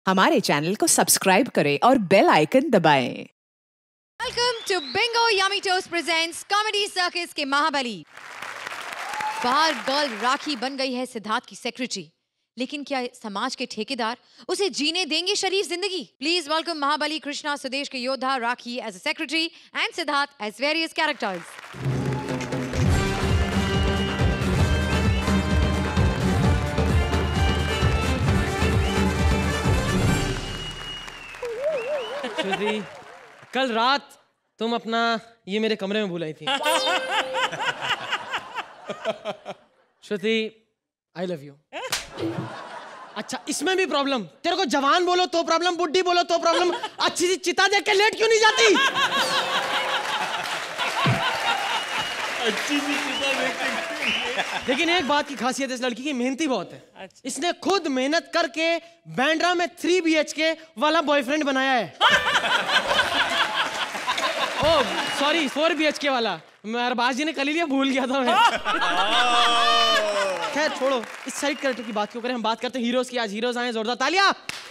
हमारे चैनल को सब्सक्राइब करें और बेल आइकन दबाएं। Welcome to Bingo Yummy Toast presents Comedy Circus के महाबली। बाहर गर्ल राखी बन गई है सिद्धार्थ की सेक्रेटरी, लेकिन क्या समाज के ठेकेदार उसे जीने देंगे शरीफ जिंदगी? प्लीज वेलकम महाबली कृष्णा स्वदेश के योद्धा Rakhi as a secretary and Siddharth as various characters. Shruti, कल रात तुम अपना ये मेरे कमरे में भुलाई थी। Shruti, I love you. अच्छा, इसमें भी प्रॉब्लम? तेरे को जवान बोलो तो प्रॉब्लम, बुड्ढी बोलो तो प्रॉब्लम। अच्छी सी चिता देख के लेट क्यों नहीं जाती? अच्छी सी चिता देख के। लेकिन एक बात की खासियत इस लड़की की, मेहनती बहुत है। इसने खुद मेहनत करके बैंड्रा में 3 BHK वाला बॉयफ्रेंड बनाया है। ओह सॉरी, 4 BHK वाला। मैं अरबाज जी ने कल ही लिया, भूल गया था मैं। खैर छोड़ो, इस साइड कैरेक्टर की बात क्यों करें, हम बात करते हैं हीरोज की। आज हीरोज आए, जोरदार तालियां।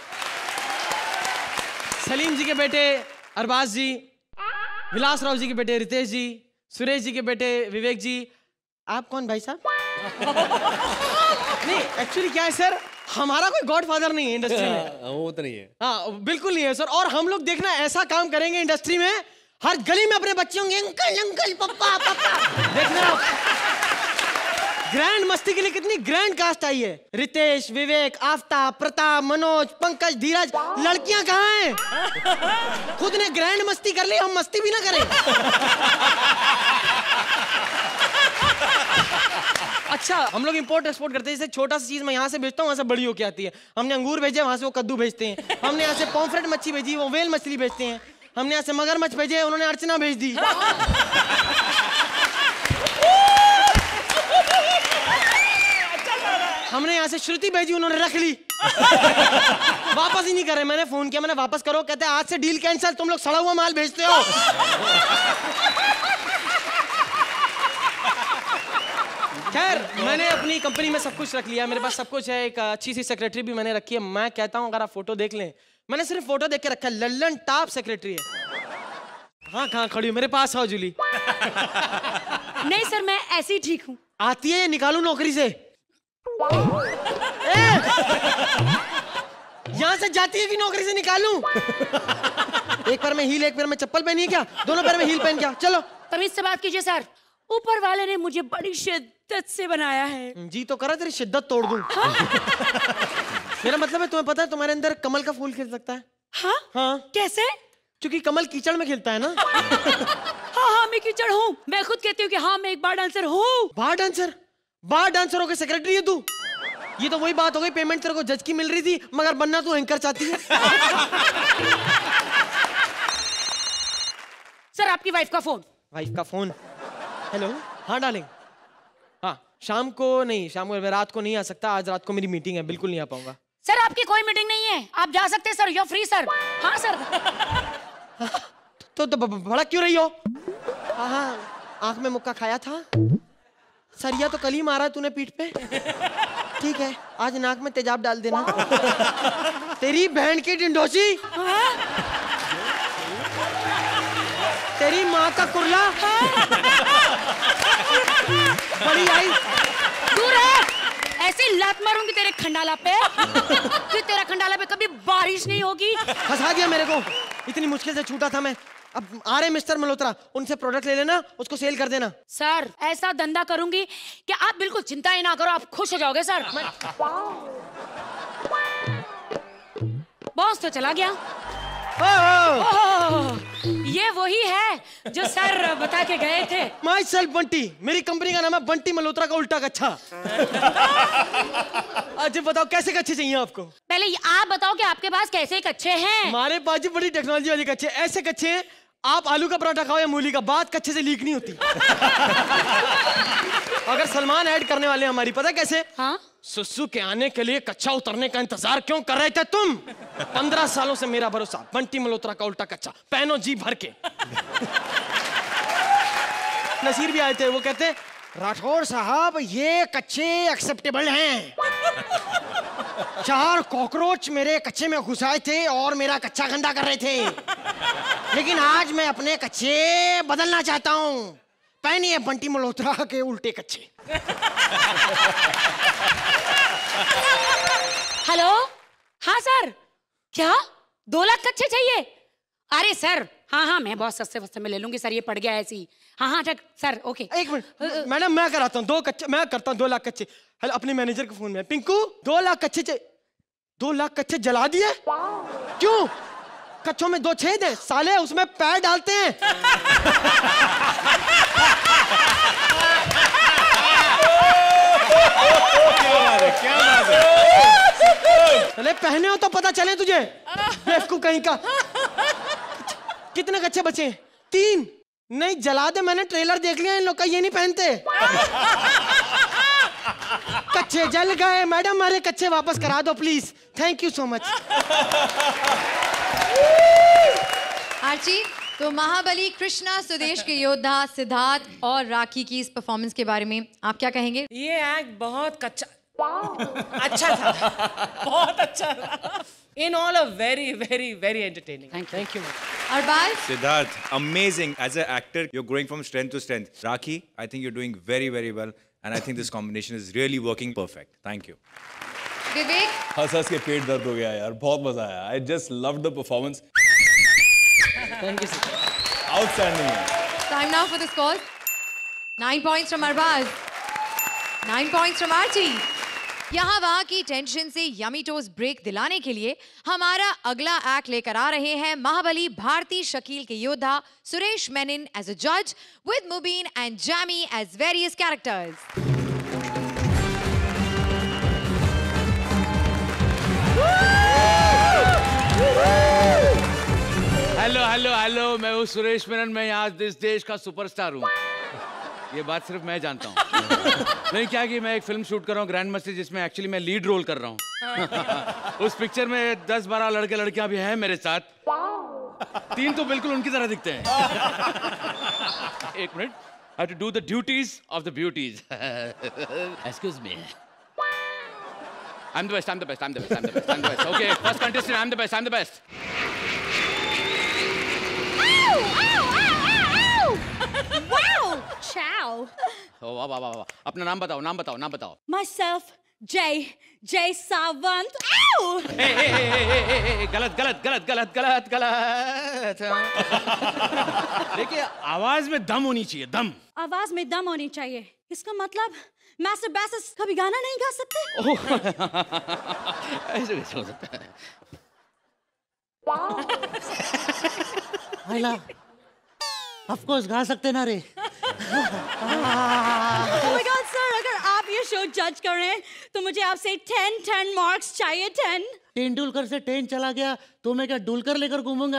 सलीम जी के बेटे अरबाज जी, विलास राव जी के बेटे रितेश जी, सुरेश जी के बेटे विवेक जी। आप कौन भाई साहब? नहीं, एक्चुअली क्या है सर, हमारा कोई गॉडफादर नहीं है इंडस्ट्री में। वो तो नहीं है। हाँ बिल्कुल नहीं है सर। और हम लोग देखना ऐसा काम करेंगे इंडस्ट्री में, हर गली में अपने बच्चे होंगे, अंकल अंकल पप्पा पप्पा। देखना ग्रैंड मस्ती के लिए कितनी ग्रैंड कास्ट आई है। रितेश, विवेक, आफ्ताब, प्रताप, मनोज, पंकज, धीरज। लड़कियां कहाँ हैं? खुद ने ग्रैंड मस्ती कर ली, हम मस्ती भी ना करें। अच्छा, हम लोग इंपोर्ट एक्सपोर्ट करते हैं। जैसे छोटा सी चीज मैं यहाँ से भेजता हूँ, वहाँ से बड़ी होके आती है। हमने अंगूर भेजे, वहाँ से वो कद्दू भेजते हैं। हमने यहाँ से पॉम्फ्रेट मच्छी भेजी, वो वेल मछली भेजते हैं। हमने यहाँ से मगरमच्छ भेजे, उन्होंने अर्चना भेज दी। हमने यहाँ से श्रुति भेजी, उन्होंने रख ली। वापस ही नहीं करे। मैंने फोन किया, मैंने वापस करो, कहते हैं आज से डील कैंसिल, तुम लोग सड़ा हुआ माल भेजते हो। खैर, मैंने अपनी कंपनी में सब कुछ रख लिया, मेरे पास सब कुछ है। एक अच्छी सी सेक्रेटरी भी मैंने रखी है। मैं कहता हूँ अगर आप फोटो देख लें, मैंने सिर्फ फोटो देख के रखा है, लल्लन टॉप सेक्रेटरी है। हाँ कहाँ खड़ी हो? मेरे पास आओ जूली। नहीं सर, मैं ऐसे ही ठीक हूँ। आती है, निकालू नौकरी से? यहाँ से जाती है कि नौकरी से निकालूं? एक पैर में हील, एक पैर में चप्पल पहनी है क्या? दोनों पैर में हील पहन क्या? चलो तमीज से बात कीजिए सर। ऊपर वाले ने मुझे बड़ी शिद्दत से बनाया है। जी तो करा, तेरी शिद्दत तोड़ दूं। हाँ? मेरा मतलब है, तुम्हें पता है तुम्हारे अंदर कमल का फूल खिल सकता है। हाँ? हाँ कैसे? क्योंकि कमल कीचड़ में खिलता है ना। हाँ मैं कीचड़ हूँ। मैं खुद कहती हूँ कि हाँ मैं एक बार डांसर हूँ। Bar dancer? बार डांसर होकर सेक्रेटरी है तू? ये तो वही बात हो गई, पेमेंट तेरे को जज की मिल रही थी, मगर बनना तू एंकर चाहती है। सर आपकी वाइफ का फोन। वाइफ का फोन? हेलो। हाँ डार्लिंग। हाँ शाम को नहीं, शाम को रात को नहीं आ सकता। आज रात को मेरी मीटिंग है, बिल्कुल नहीं आ पाऊंगा। सर आपकी कोई मीटिंग नहीं है, आप जा सकते हैं sir, you are free sir. हाँ सर। तो भड़क क्यों रही हो? हाँ, आंख में मुक्का खाया था। सरिया तो कल ही मारा तूने पीठ पे। ठीक है, आज नाक में तेजाब डाल देना। तेरी बहन की डिंडोसी। तेरी माँ का कुर्ला। बड़ी आई। दूर है, ऐसे लात मारूंगी तेरे खंडाला पे। फिर तेरा खंडाला पे कभी बारिश नहीं होगी। फंसा दिया मेरे को, इतनी मुश्किल से छूटा था मैं। अब आ रहे मिस्टर मल्होत्रा, उनसे प्रोडक्ट ले लेना, उसको सेल कर देना। सर ऐसा धंधा करूंगी कि आप बिल्कुल चिंता ही ना करो, आप खुश हो जाओगे सर। बॉस तो चला गया। ये वही है जो सर बता के गए थे। माई सेल्फ बंटी, मेरी कंपनी का नाम है बंटी मल्होत्रा का उल्टा कच्छा। अच्छा बताओ कैसे कच्छे चाहिए आपको? पहले आप बताओ कि आपके पास कैसे कच्छे हैं? हमारे पास जी बड़ी टेक्नोलॉजी वाले कच्छे। ऐसे कच्छे हैं, आप आलू का पराठा खाओ या मूली का, बात कच्छे से लीक नहीं होती। अगर सलमान ऐड करने वाले हमारी, पता कैसे? हाँ? सुसु के आने के लिए कच्चा उतरने का इंतजार क्यों कर रहे थे तुम? 15 सालों से मेरा भरोसा, बंटी मल्होत्रा का उल्टा कच्चा, पहनो जी भर के। नसीर भी आए थे, वो कहते राठौर साहब ये कच्चे एक्सेप्टेबल हैं। 4 कॉकरोच मेरे कच्चे में घुस आए थे और मेरा कच्चा गंदा कर रहे थे। लेकिन आज मैं अपने कच्चे बदलना चाहता हूँ। पहनिए बंटी मल्होत्रा के उल्टे कच्चे। हेलो, हाँ सर, क्या 2 लाख कच्चे चाहिए? अरे सर, हाँ मैं बहुत सस्ते में ले लूंगी सर, ये पड़ गया ऐसी। हाँ ठीक सर, ओके। एक मिनट मैडम, मैं कराता हूँ 2 कच्चे, मैं करता हूँ 2 लाख कच्चे। हेलो, अपने मैनेजर के फोन में, पिंकू 2 लाख कच्चे 2 लाख कच्चे जला दिए? क्यों? कच्चों में 2 छेद हैं साले, उसमें पैर डालते हैं। क्या बात है? अरे पहने हो तो पता चले तुझे, बेवकूफ कहीं का। कितने कच्चे बचे? 3। नहीं जला दे, मैंने ट्रेलर देख लिया, इन लोग का ये नहीं पहनते। कच्चे जल गए मैडम, हमारे कच्चे वापस करा दो please, thank you so much. Archi, तो महाबली, कृष्णा, स्वदेश के योद्धा सिद्धार्थ और राखी की इस परफॉर्मेंस के बारे में आप क्या कहेंगे? ये एक्ट बहुत अच्छा था, बहुत अच्छा था। In all a very entertaining. Thank you. Arbaaz? Siddharth, amazing. As an actor, you're growing from strength to strength. Rakhi, I think you're doing very well. And I think this combination is really working perfect. Thank you. विवेक? हंस के पेट दर्द हो गया यार, बहुत मजा आया। I just loved the performance. Thank you, sir. Outstanding है। Time now for the score. 9 points from Arbaz. 9 points from Archie. यहाँ वहाँ की टेंशन से यमी टोस्ट ब्रेक दिलाने के लिए हमारा अगला एक्ट लेकर आ रहे हैं महाबली भारती शकील के योद्धा सुरेश मेनन एज अ जज with Mubeen and Jamie as various characters. Hello, मैं हूँ सुरेश मेनन, मैं यहाँ इस देश का सुपरस्टार हूँ। ये बात सिर्फ मैं जानता हूँ। नहीं क्या कि मैं एक फिल्म शूट कर रहा हूँ ग्रैंड मस्ती, जिसमें एक्चुअली मैं लीड रोल कर रहा हूँ। उस पिक्चर में 10-12 लड़के लड़कियां भी हैं मेरे साथ। 3 तो बिल्कुल उनकी तरह दिखते हैं। एक minute, I have to do the duties of the beauties. Excuse me. I'm the best. Okay, first contestant, I'm the best. Ciao. वाह। अपना नाम बताओ। Myself, Jay Savant. गलत। देखिए, आवाज में दम होनी चाहिए, दम। आवाज में दम होनी चाहिए, इसका मतलब मास्टर बैसेस कभी गाना नहीं गा सकते? ऐसे कैसे हो सकता है? ऑफ कोर्स गा सकते ना रे। Oh my God, sir, अगर आप ये शो जज कर रहे हैं तो मुझे आपसे 10 मार्क्स चाहिए। 10। तेंदुलकर से 10 चला गया तो मैं क्या डुलकर लेकर घूमूंगा?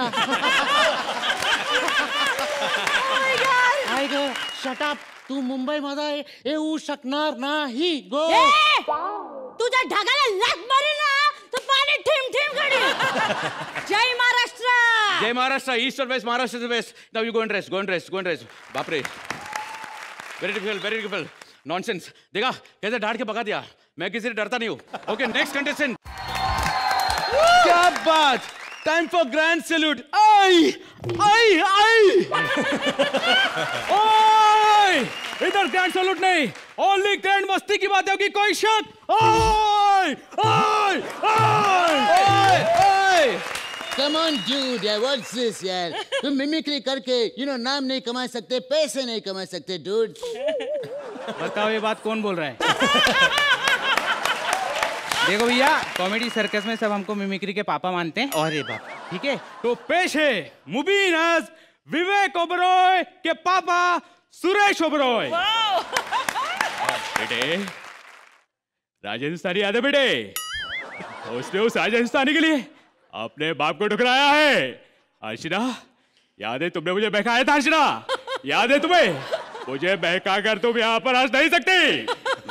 आई गो, शट अप, तू मुंबई मध्ये येऊ शकणार नाही गो। तुझ्या ढगाला लाथ मारे ना तो पाणी ठिम करेल। जय महाराष्ट्र, ईस्ट और वेस्ट, महाराष्ट्र से west. Now you go and rest. बाप रे, वेरी डिफिकल्ट, नॉनसेंस। देखा कैसे डांट के भगा दिया, मैं किसी से डरता नहीं हूँ। Okay, next contestant. क्या बात, टाइम फॉर ग्रैंड सैल्यूट। आई इधर ग्रैंड सैल्यूट नहीं, ओनली ग्रैंड मस्ती की बात होगी, कोई शक? Come on dude, यार what's this यार? तुम मिमिक्री करके नाम नहीं कमा सकते, पैसे नहीं कमा सकते dude। बताओ ये बात कौन बोल रहा है? देखो भैया, कॉमेडी सर्कस में सब हमको मिमिक्री के पापा मानते हैं। अरे बाप, ठीक है। तो पेश है मुबीन एज विवेक ओबरॉय के पापा सुरेश ओबरॉय। बेटे, राजस्थानी याद है बेटे? उसने उस राजस्थानी के लिए अपने बाप को ठुकराया है। अर्चना, याद है तुमने मुझे बहकाया था? अर्चना, याद है तुम्हें? मुझे बहका कर तुम यहाँ पर हंस नहीं सकती।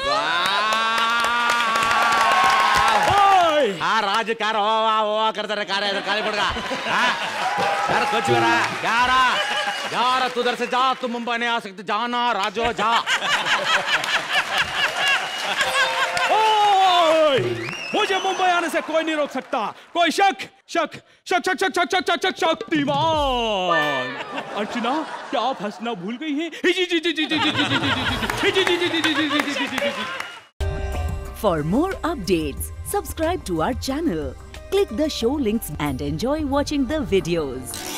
हाँ, राज क्या रहा करता रहे, काले पड़गा। यार कुछ हो रहा है, क्या रहा यार? तू उधर से जा, तुम मुंबई नहीं आ सकते, जाना राजो जा। मुझे मुंबई आने से कोई नहीं रोक सकता। कोई शक शक शक शक शक शक शक शक शक्तिमान। अर्चना क्या आप हंसना भूल गई हैं? For more updates, subscribe to our channel, click the show links and enjoy watching the videos.